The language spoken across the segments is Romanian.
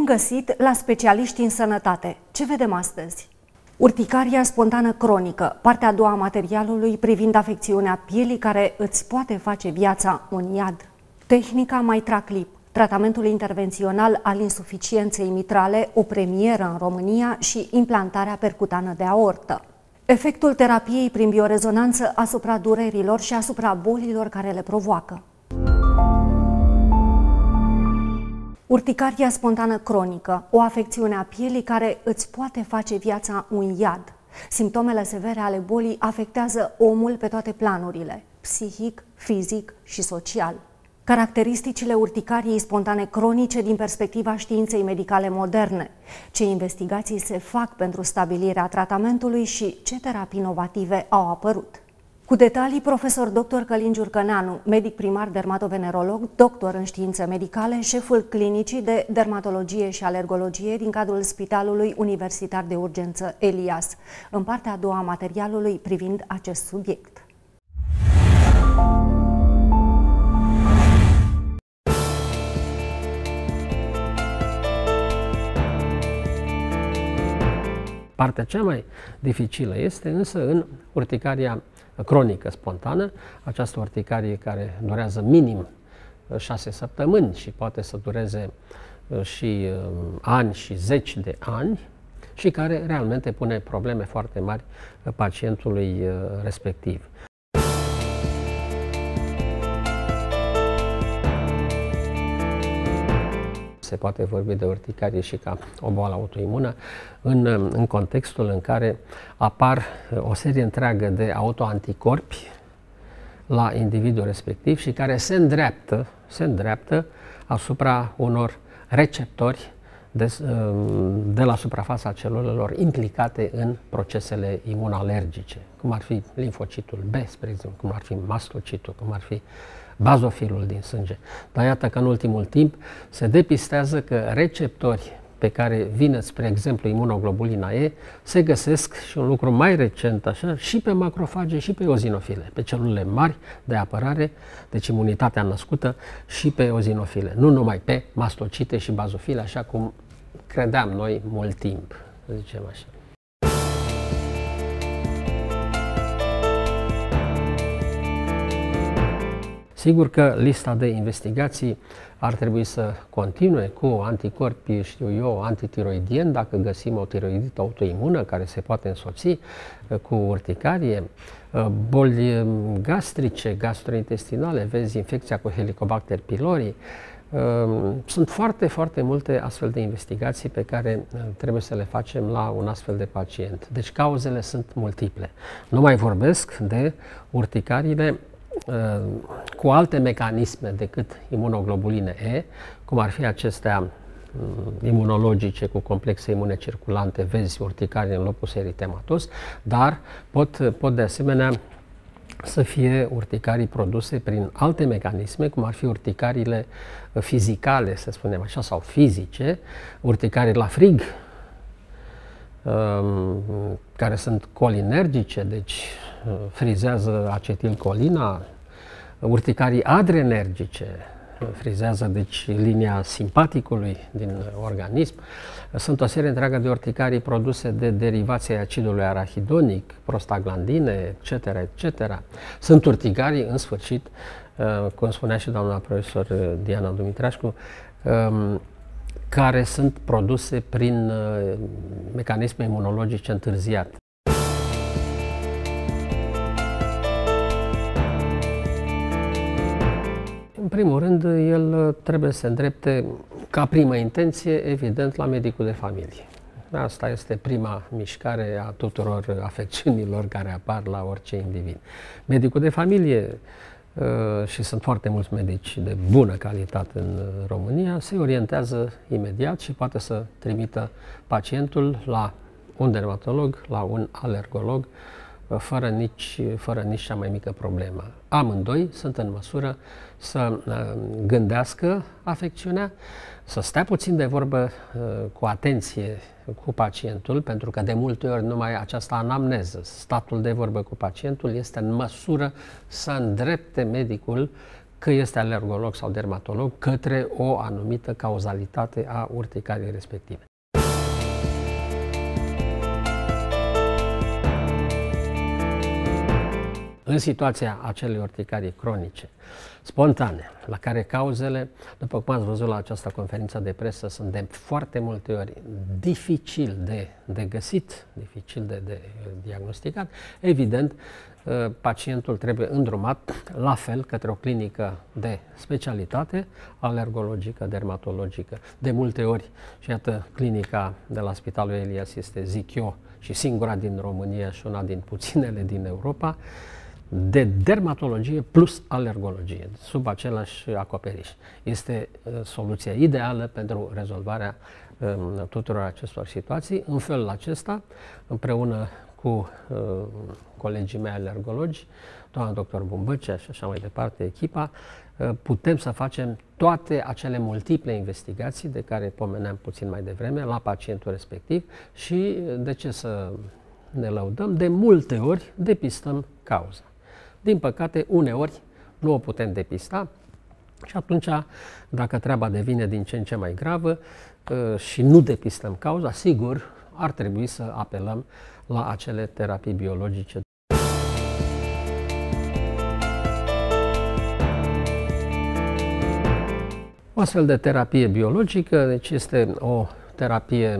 Bun găsit la Specialiști în Sănătate. Ce vedem astăzi? Urticaria spontană cronică, partea a doua a materialului privind afecțiunea pielii care îți poate face viața un iad. Tehnica MitraClip, tratamentul intervențional al insuficienței mitrale, o premieră în România și implantarea percutană de aortă. Efectul terapiei prin biorezonanță asupra durerilor și asupra bolilor care le provoacă. Urticaria spontană cronică, o afecțiune a pielii care îți poate face viața un iad. Simptomele severe ale bolii afectează omul pe toate planurile, psihic, fizic și social. Caracteristicile urticariei spontane cronice din perspectiva științei medicale moderne, ce investigații se fac pentru stabilirea tratamentului și ce terapii inovative au apărut. Cu detalii, profesor dr. Călin Giurcăneanu, medic primar dermatovenerolog, doctor în științe medicale, șeful clinicii de dermatologie și alergologie din cadrul Spitalului Universitar de Urgență Elias, în partea a doua a materialului privind acest subiect. Partea cea mai dificilă este însă în urticaria cronică spontană, această urticarie care durează minim 6 săptămâni și poate să dureze și ani și zeci de ani și care realmente pune probleme foarte mari pacientului respectiv. Se poate vorbi de urticarie și ca o boală autoimună în contextul în care apar o serie întreagă de autoanticorpi la individul respectiv și care se îndreaptă asupra unor receptori de la suprafața celulelor implicate în procesele imunalergice, cum ar fi limfocitul B, spre exemplu, cum ar fi mastocitul, cum ar fi bazofilul din sânge. Dar iată că în ultimul timp se depistează că receptori pe care vine, spre exemplu, imunoglobulina E, se găsesc, și un lucru mai recent așa, și pe macrofage și pe eozinofile, pe celulele mari de apărare, deci imunitatea născută, și pe eozinofile, nu numai pe mastocite și bazofile, așa cum credeam noi mult timp, să zicem așa. Sigur că lista de investigații ar trebui să continue cu anticorpi, știu eu, antitiroidieni, dacă găsim o tiroidită autoimună care se poate însoți cu urticarie, boli gastrice, gastrointestinale, vezi infecția cu Helicobacter pylori. Sunt foarte, foarte multe astfel de investigații pe care trebuie să le facem la un astfel de pacient. Deci cauzele sunt multiple. Nu mai vorbesc de urticariile cu alte mecanisme decât imunoglobuline E, cum ar fi acestea imunologice cu complexe imune circulante, vezi urticarie în locus eritematos, dar pot de asemenea să fie urticarii produse prin alte mecanisme, cum ar fi urticariile fizicale, să spunem așa, sau fizice, urticarii la frig, care sunt colinergice, deci frizează acetilcolina, urticarii adrenergice, frizează deci linia simpaticului din organism. Sunt o serie întreagă de urticarii produse de derivația acidului arahidonic, prostaglandine, etc., etc. Sunt urticarii, în sfârșit, cum spunea și doamna profesor Diana Dumitrașcu, care sunt produse prin mecanisme imunologice întârziate. În primul rând, el trebuie să se îndrepte ca primă intenție, evident, la medicul de familie. Asta este prima mișcare a tuturor afecțiunilor care apar la orice individ. Medicul de familie, și sunt foarte mulți medici de bună calitate în România, se orientează imediat și poate să trimită pacientul la un dermatolog, la un alergolog, fără nici cea mai mică problemă. Amândoi sunt în măsură să gândească afecțiunea, să stea puțin de vorbă cu atenție cu pacientul, pentru că de multe ori numai această anamneză, statul de vorbă cu pacientul, este în măsură să îndrepte medicul că este alergolog sau dermatolog, către o anumită cauzalitate a urticariei respective. În situația acelei urticarii cronice, spontane, la care cauzele, după cum ați văzut la această conferință de presă, sunt de foarte multe ori dificil de găsit, dificil de diagnosticat, evident, pacientul trebuie îndrumat la fel către o clinică de specialitate, alergologică, dermatologică. De multe ori, și iată, clinica de la Spitalul Elias este, zic eu, și singura din România și una din puținele din Europa, de dermatologie plus alergologie, sub același acoperiș. Este soluția ideală pentru rezolvarea tuturor acestor situații. În felul acesta, împreună cu colegii mei alergologi, doamna doctor Bumbăcea și așa mai departe, echipa, putem să facem toate acele multiple investigații de care pomeneam puțin mai devreme la pacientul respectiv și, de ce să ne lăudăm, de multe ori depistăm cauza. Din păcate, uneori nu o putem depista și atunci, dacă treaba devine din ce în ce mai gravă și nu depistăm cauza, sigur, ar trebui să apelăm la acele terapii biologice. O astfel de terapie biologică, deci este o terapie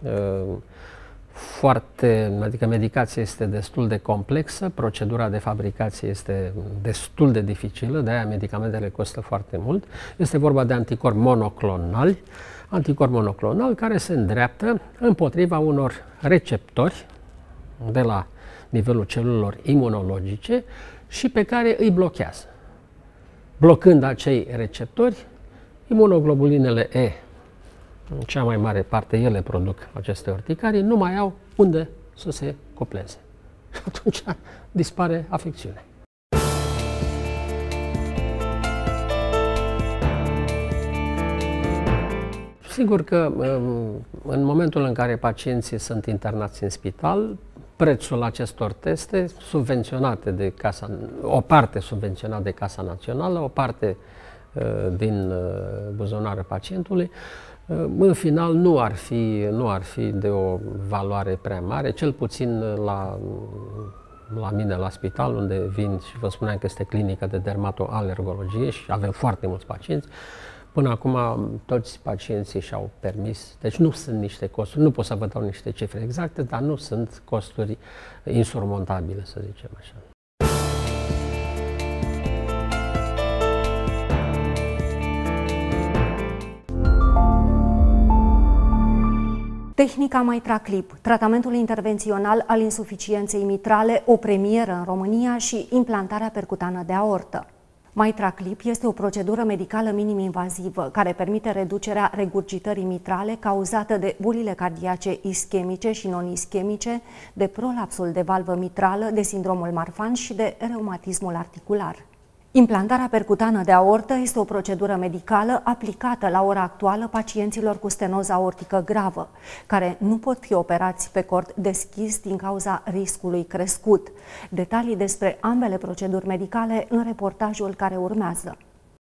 adică medicația este destul de complexă, procedura de fabricație este destul de dificilă, de aia medicamentele costă foarte mult. Este vorba de anticorpi monoclonali care se îndreaptă împotriva unor receptori de la nivelul celulelor imunologice și pe care îi blochează. Blocând acei receptori, imunoglobulinele E, în cea mai mare parte ele produc aceste urticarii, nu mai au unde să se cupleze. Și atunci dispare afecțiunea. Sigur că în momentul în care pacienții sunt internați în spital, prețul acestor teste subvenționate de o parte subvenționată de Casa Națională, o parte din buzunarul pacientului, în final nu ar fi de o valoare prea mare, cel puțin la mine la spital, unde vin și vă spuneam că este clinică de dermatoalergologie și avem foarte mulți pacienți. Până acum toți pacienții și-au permis, deci nu sunt niște costuri, nu pot să vă dau niște cifre exacte, dar nu sunt costuri insurmontabile, să zicem așa. Tehnica MitraClip, tratamentul intervențional al insuficienței mitrale, o premieră în România și implantarea percutană de aortă. MitraClip este o procedură medicală minim-invazivă care permite reducerea regurgitării mitrale cauzată de bolile cardiace ischemice și non-ischemice, de prolapsul de valvă mitrală, de sindromul Marfan și de reumatismul articular. Implantarea percutană de aortă este o procedură medicală aplicată la ora actuală pacienților cu stenoză aortică gravă, care nu pot fi operați pe cord deschis din cauza riscului crescut. Detalii despre ambele proceduri medicale în reportajul care urmează.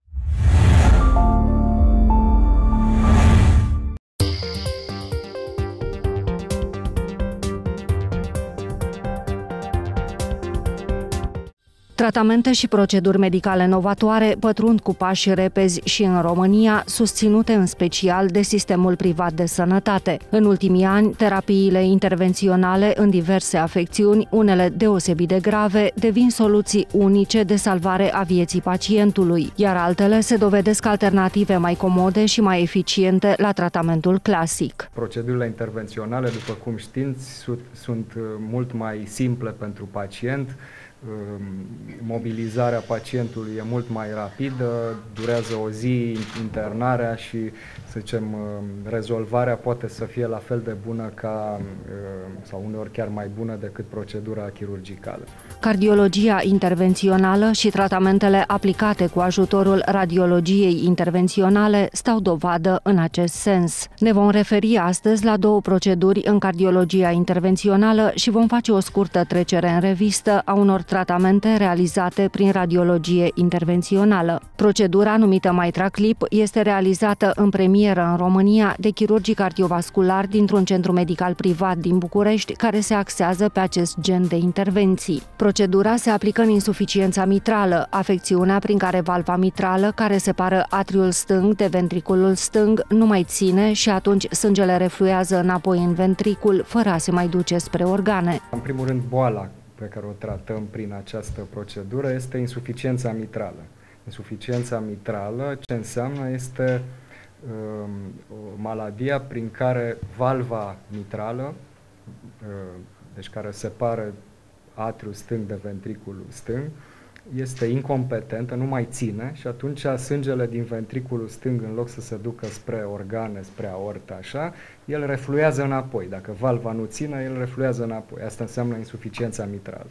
Tratamente și proceduri medicale novatoare pătrund cu pași repezi și în România, susținute în special de sistemul privat de sănătate. În ultimii ani, terapiile intervenționale în diverse afecțiuni, unele deosebit de grave, devin soluții unice de salvare a vieții pacientului, iar altele se dovedesc alternative mai comode și mai eficiente la tratamentul clasic. Procedurile intervenționale, după cum știți, sunt mult mai simple pentru pacient. Mobilizarea pacientului e mult mai rapidă, durează o zi internarea și, să zicem, rezolvarea poate să fie la fel de bună sau uneori chiar mai bună decât procedura chirurgicală. Cardiologia intervențională și tratamentele aplicate cu ajutorul radiologiei intervenționale stau dovadă în acest sens. Ne vom referi astăzi la două proceduri în cardiologia intervențională și vom face o scurtă trecere în revistă a unor tratamente realizate prin radiologie intervențională. Procedura numită MitraClip este realizată în premieră în România de chirurgii cardiovasculari dintr-un centru medical privat din București care se axează pe acest gen de intervenții. Procedura se aplică în insuficiența mitrală, afecțiunea prin care valva mitrală, care separă atriul stâng de ventriculul stâng, nu mai ține și atunci sângele refluează înapoi în ventricul, fără a se mai duce spre organe. În primul rând, boala pe care o tratăm prin această procedură este insuficiența mitrală. Insuficiența mitrală, ce înseamnă, este maladia prin care valva mitrală, deci care separă atriul stâng de ventriculul stâng, este incompetentă, nu mai ține și atunci sângele din ventriculul stâng, în loc să se ducă spre organe, spre aortă, așa, el refluează înapoi. Dacă valva nu ține, el refluează înapoi. Asta înseamnă insuficiența mitrală.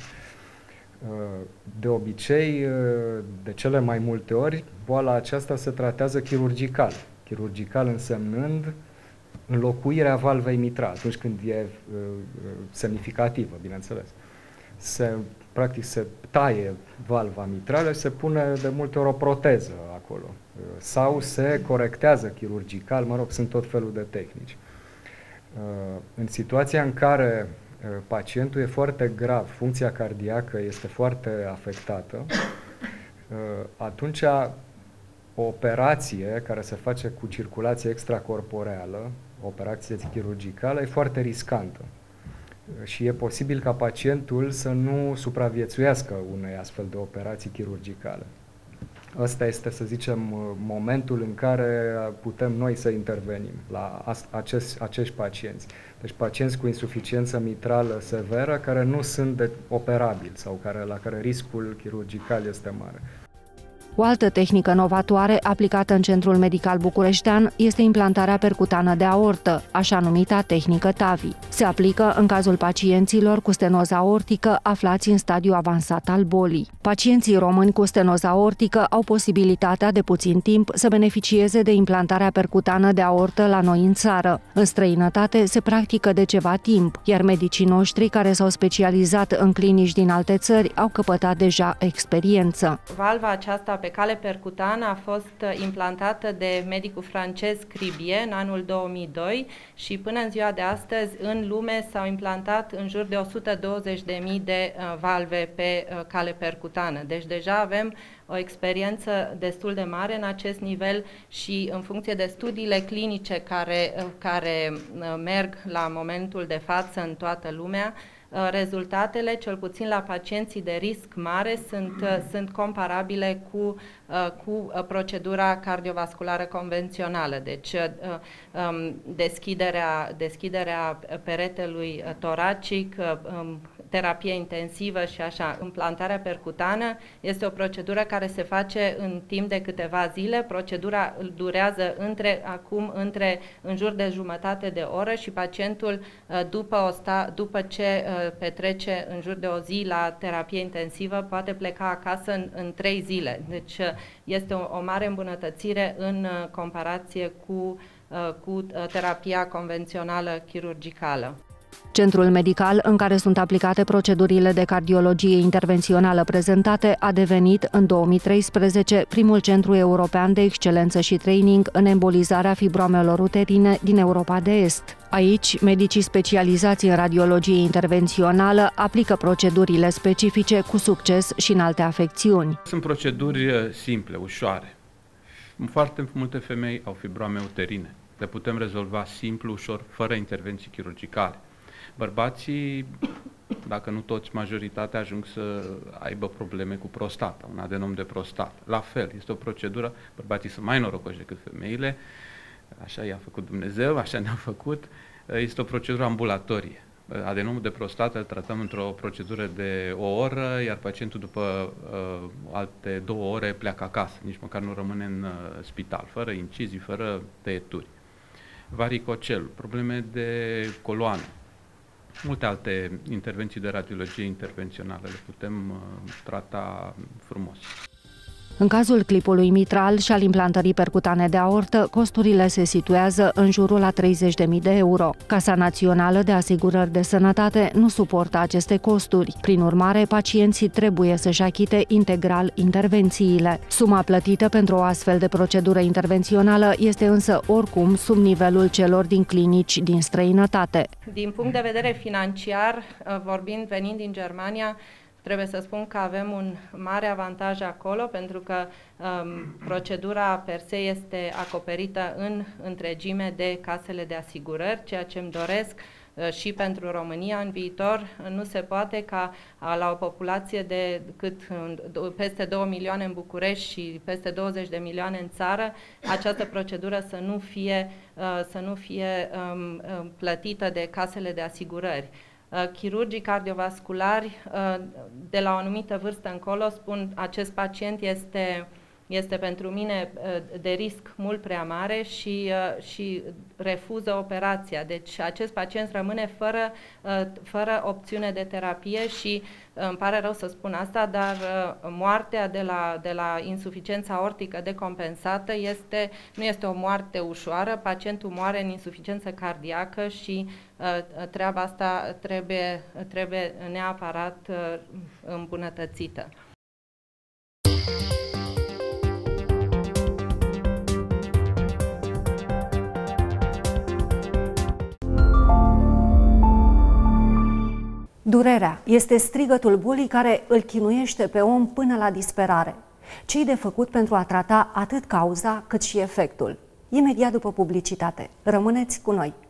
De obicei, de cele mai multe ori, boala aceasta se tratează chirurgical. Chirurgical însemnând înlocuirea valvei mitrale, atunci când e semnificativă, bineînțeles. Practic se taie valva mitrală și se pune de multe ori o proteză acolo. Sau se corectează chirurgical, mă rog, sunt tot felul de tehnici. În situația în care pacientul e foarte grav, funcția cardiacă este foarte afectată, atunci o operație care se face cu circulație extracorporeală, o operație chirurgicală, e foarte riscantă. Și e posibil ca pacientul să nu supraviețuiască unei astfel de operații chirurgicale. Ăsta este, să zicem, momentul în care putem noi să intervenim la acești pacienți. Deci pacienți cu insuficiență mitrală severă care nu sunt operabili sau la care riscul chirurgical este mare. O altă tehnică novatoare aplicată în Centrul Medical Bucureștean este implantarea percutană de aortă, așa numita tehnică TAVI. Se aplică în cazul pacienților cu stenoză aortică aflați în stadiu avansat al bolii. Pacienții români cu stenoză aortică au posibilitatea de puțin timp să beneficieze de implantarea percutană de aortă la noi în țară. În străinătate se practică de ceva timp, iar medicii noștri care s-au specializat în clinici din alte țări au căpătat deja experiență. Valva aceasta pe cale percutană a fost implantată de medicul francez Cribie în anul 2002 și până în ziua de astăzi în lume s-au implantat în jur de 120.000 de valve pe cale percutană. Deci deja avem o experiență destul de mare în acest nivel și în funcție de studiile clinice care merg la momentul de față în toată lumea, rezultatele, cel puțin la pacienții de risc mare, sunt comparabile cu procedura cardiovasculară convențională. Deci deschiderea peretelui toracic, terapie intensivă și așa. Implantarea percutană este o procedură care se face în timp de câteva zile. Procedura durează în jur de jumătate de oră și pacientul după ce petrece în jur de o zi la terapie intensivă poate pleca acasă în 3 zile. Deci este o mare îmbunătățire în comparație cu terapia convențională chirurgicală. Centrul medical în care sunt aplicate procedurile de cardiologie intervențională prezentate a devenit în 2013 primul centru european de excelență și training în embolizarea fibroamelor uterine din Europa de Est. Aici, medicii specializați în radiologie intervențională aplică procedurile specifice cu succes și în alte afecțiuni. Sunt proceduri simple, ușoare. Foarte multe femei au fibroame uterine. Le putem rezolva simplu, ușor, fără intervenții chirurgicale. Bărbații, dacă nu toți, majoritatea ajung să aibă probleme cu prostata, un adenom de prostată. La fel, este o procedură, bărbații sunt mai norocoși decât femeile, așa i-a făcut Dumnezeu, așa ne-a făcut, este o procedură ambulatorie. Adenomul de prostată îl tratăm într-o procedură de o oră, iar pacientul după alte 2 ore pleacă acasă, nici măcar nu rămâne în spital, fără incizii, fără tăieturi. Varicocel, probleme de coloană, multe alte intervenții de radiologie intervențională le putem trata frumos. În cazul clipului mitral și al implantării percutane de aortă, costurile se situează în jurul la 30.000 de euro. Casa Națională de Asigurări de Sănătate nu suportă aceste costuri. Prin urmare, pacienții trebuie să-și achite integral intervențiile. Suma plătită pentru o astfel de procedură intervențională este însă oricum sub nivelul celor din clinici din străinătate. Din punct de vedere financiar, venind din Germania, trebuie să spun că avem un mare avantaj acolo, pentru că procedura per se este acoperită în întregime de casele de asigurări, ceea ce îmi doresc și pentru România în viitor. Nu se poate ca la o populație de peste 2 milioane în București și peste 20 de milioane în țară, această procedură să nu fie plătită de casele de asigurări. Chirurgii cardiovasculari, de la o anumită vârstă încolo, spun acest pacient este pentru mine de risc mult prea mare și refuză operația. Deci acest pacient rămâne fără opțiune de terapie și îmi pare rău să spun asta, dar moartea de la insuficiența aortică decompensată nu este o moarte ușoară. Pacientul moare în insuficiență cardiacă și treaba asta trebuie neapărat îmbunătățită. Durerea este strigătul bolii care îl chinuiește pe om până la disperare. Ce-i de făcut pentru a trata atât cauza cât și efectul? Imediat după publicitate. Rămâneți cu noi!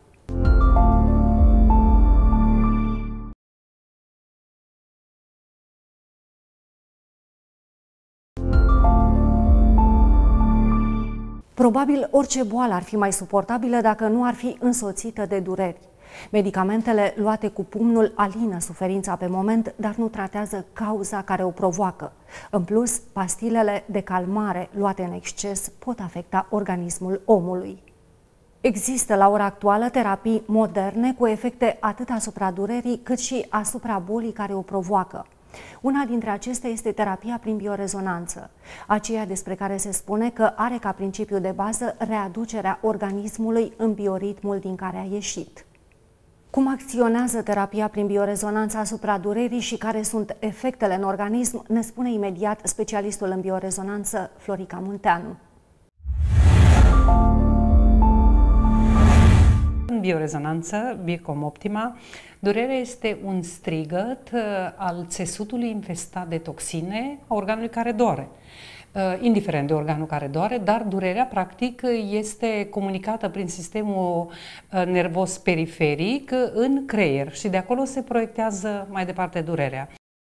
Probabil orice boală ar fi mai suportabilă dacă nu ar fi însoțită de dureri. Medicamentele luate cu pumnul alină suferința pe moment, dar nu tratează cauza care o provoacă. În plus, pastilele de calmare luate în exces pot afecta organismul omului. Există la ora actuală terapii moderne cu efecte atât asupra durerii cât și asupra bolii care o provoacă. Una dintre acestea este terapia prin biorezonanță, aceea despre care se spune că are ca principiu de bază readucerea organismului în bioritmul din care a ieșit. Cum acționează terapia prin biorezonanță asupra durerii și care sunt efectele în organism, ne spune imediat specialistul în biorezonanță, Florica Munteanu. În biorezonanță, Bicom Optima, durerea este un strigăt al țesutului infestat de toxine a organului care doare. Indiferent de organul care doare, dar durerea practic este comunicată prin sistemul nervos periferic în creier și de acolo se proiectează mai departe durerea.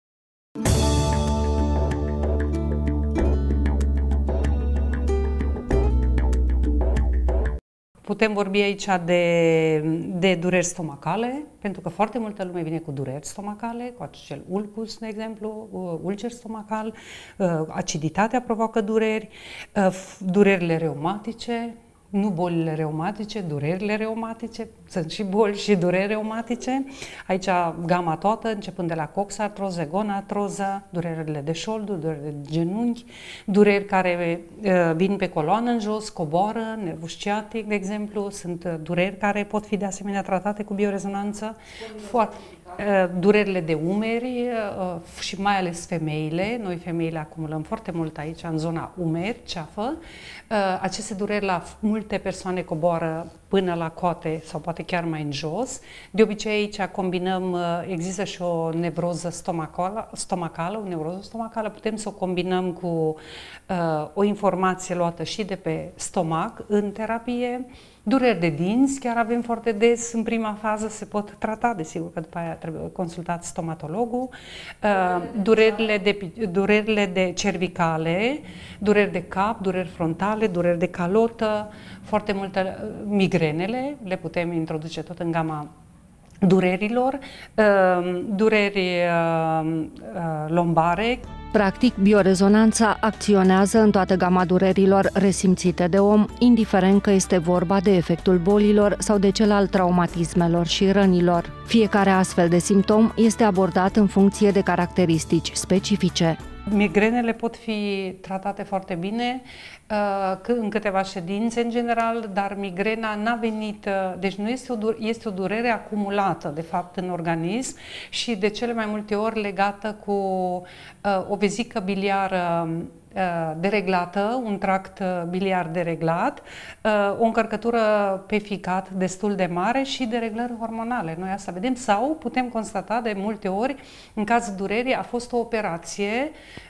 Putem vorbi aici de dureri stomacale, pentru că foarte multă lume vine cu dureri stomacale, cu acel ulcus, de exemplu, ulcer stomacal, aciditatea provoacă dureri, durerile reumatice, nu bolile reumatice, durerile reumatice, sunt și boli și dureri reumatice. Aici gama toată, începând de la coxartroză, gonatroză, durerile de șolduri, durerile de genunchi, dureri care vin pe coloană în jos, coboară, nervul sciatic, de exemplu, sunt dureri care pot fi de asemenea tratate cu biorezonanță. Durerile de umeri și mai ales femeile, noi femeile acumulăm foarte mult aici în zona umeri, ceafă. Aceste dureri la multe persoane coboară până la coate sau poate chiar mai în jos. De obicei aici combinăm, există și o nevroză stomacală, o nevroză stomacală, putem să o combinăm cu o informație luată și de pe stomac în terapie. Dureri de dinți, chiar avem foarte des, în prima fază se pot desigur că după aia trebuie consultat stomatologul. Durerile de cervicale, dureri de cap, dureri frontale, dureri de calotă, foarte multe migrenele, le putem introduce tot în gama durerilor, dureri lombare. Practic, biorezonanța acționează în toată gama durerilor resimțite de om, indiferent că este vorba de efectul bolilor sau de cel al traumatismelor și rănilor. Fiecare astfel de simptom este abordat în funcție de caracteristici specifice. Migrenele pot fi tratate foarte bine în câteva ședințe în general, dar migrena n-a venit, deci nu este o durere acumulată de fapt în organism și de cele mai multe ori legată cu o vezică biliară dereglată, un tract biliar dereglat, o încărcătură pe ficat destul de mare și dereglări hormonale. Noi asta vedem sau putem constata de multe ori, în cazul durerii, a fost o operație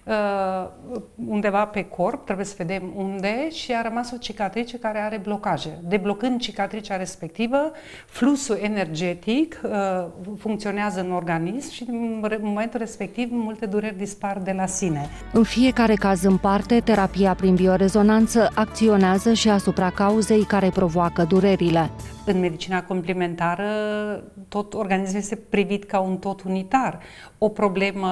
undeva pe corp, trebuie să vedem unde, și a rămas o cicatrice care are blocaje. Deblocând cicatricea respectivă, fluxul energetic funcționează în organism și în momentul respectiv multe dureri dispar de la sine. În fiecare caz în parte, terapia prin biorezonanță acționează și asupra cauzei care provoacă durerile. În medicina complementară, tot organismul este privit ca un tot unitar. O problemă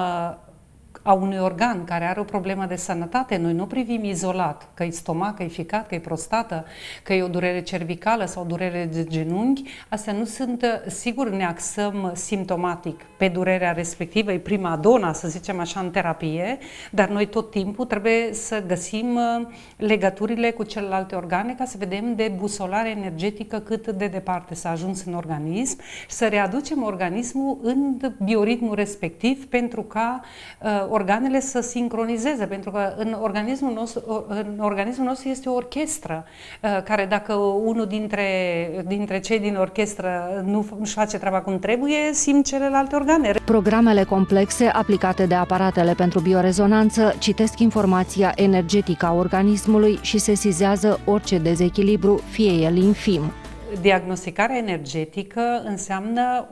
a unui organ care are o problemă de sănătate, noi nu privim izolat, că e stomac, că e ficat, că e prostată, că e o durere cervicală sau durere de genunchi. Astea nu sunt, sigur ne axăm simptomatic pe durerea respectivă, e prima dona, să zicem așa, în terapie, dar noi tot timpul trebuie să găsim legăturile cu celelalte organe ca să vedem de busolare energetică cât de departe s-a ajuns în organism și să readucem organismul în bioritmul respectiv pentru ca organele să sincronizeze, pentru că în organismul nostru este o orchestră care dacă unul dintre cei din orchestră nu își face treaba cum trebuie, simt celelalte organe. Programele complexe aplicate de aparatele pentru biorezonanță citesc informația energetică a organismului și sesizează orice dezechilibru, fie el infim. Diagnosticarea energetică înseamnă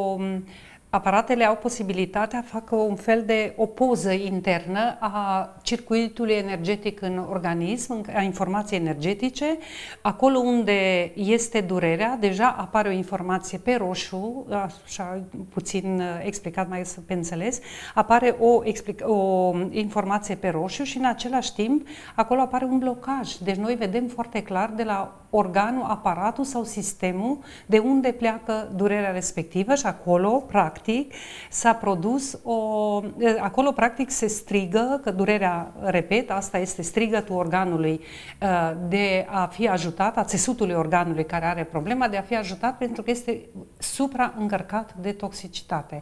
aparatele au posibilitatea să facă un fel de o poză internă a circuitului energetic în organism, a informației energetice. Acolo unde este durerea, deja apare o informație pe roșu, așa puțin explicat mai pe înțeles, apare o informație pe roșu și în același timp acolo apare un blocaj. Deci noi vedem foarte clar de la organul, aparatul sau sistemul de unde pleacă durerea respectivă și acolo, practic, s-a produs acolo, practic, se strigă că durerea, repet, asta este strigătul organului de a fi ajutat, a țesutului organului care are problema de a fi ajutat pentru că este supraîncărcat de toxicitate.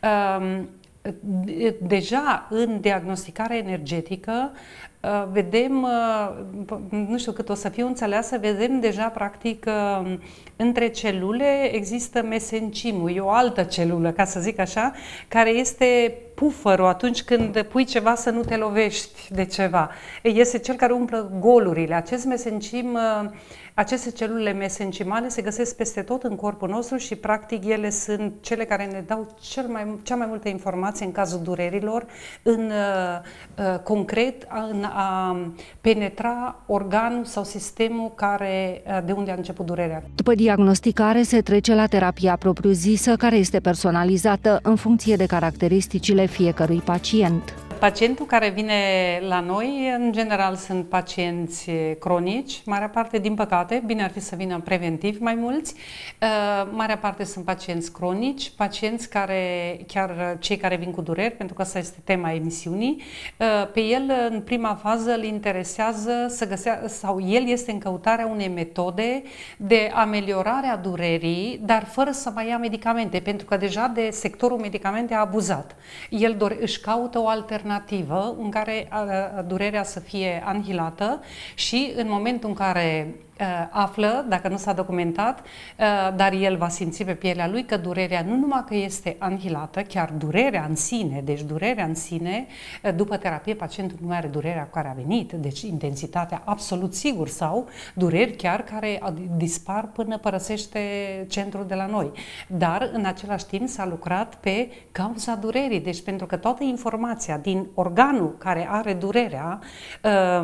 Deja în diagnosticarea energetică vedem, nu știu cât o să fiu înțeleasă, vedem deja practic între celule există mesenchimul, e o altă celulă, ca să zic așa, care este pufărul atunci când pui ceva să nu te lovești de ceva. Este cel care umplă golurile. Acest mesenchim, aceste celule mesenchimale se găsesc peste tot în corpul nostru și practic ele sunt cele care ne dau cea mai multă informație în cazul durerilor, concret în a penetra organul sau sistemul de unde a început durerea. După diagnosticare se trece la terapia propriu-zisă, care este personalizată în funcție de caracteristicile fiecărui pacient. Pacientul care vine la noi, în general, sunt pacienți cronici, marea parte, din păcate, bine ar fi să vină preventiv mai mulți, marea parte sunt pacienți cronici, pacienți care, chiar cei care vin cu dureri, pentru că asta este tema emisiunii, pe el, în prima fază, îl interesează să găsească, sau el este în căutarea unei metode de ameliorare a durerii, dar fără să mai ia medicamente, pentru că deja de sectorul medicamente a abuzat. El își caută o alternativă în care durerea să fie anihilată și în momentul în care află, dacă nu s-a documentat, dar el va simți pe pielea lui că durerea nu numai că este anihilată, chiar durerea în sine, deci durerea în sine, după terapie pacientul nu mai are durerea cu care a venit, deci intensitatea absolut sigur sau dureri chiar care dispar până părăsește centrul de la noi. Dar în același timp s-a lucrat pe cauza durerii, deci pentru că toată informația din organul care are durerea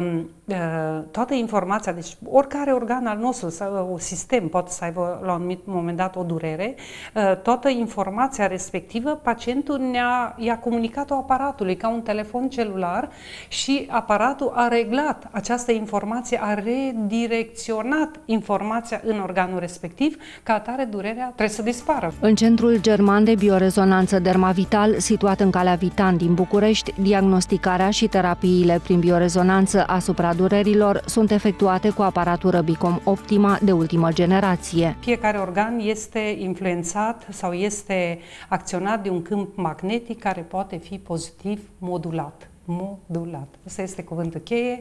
toată informația, deci oricare organ al nostru sau un sistem poate să aibă la un anumit moment dat o durere, toată informația respectivă pacientul i-a comunicat-o aparatului ca un telefon celular și aparatul a reglat această informație, a redirecționat informația în organul respectiv, ca atare durerea trebuie să dispară. În Centrul German de Biorezonanță Dermavital, situat în Calea Vitan din București, diagnosticarea și terapiile prin biorezonanță asupra durerilor sunt efectuate cu aparatură Bicom Optima de ultimă generație. Fiecare organ este influențat sau este acționat de un câmp magnetic care poate fi pozitiv modulat. Modulat. Asta este cuvântul cheie.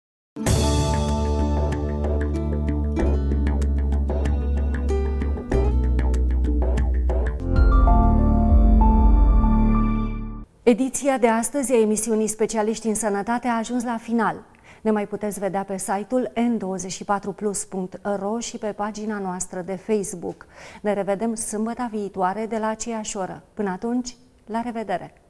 Ediția de astăzi a emisiunii Specialiști în Sănătate a ajuns la final. Ne mai puteți vedea pe site-ul n24plus.ro și pe pagina noastră de Facebook. Ne revedem sâmbătă viitoare de la aceeași oră. Până atunci, la revedere!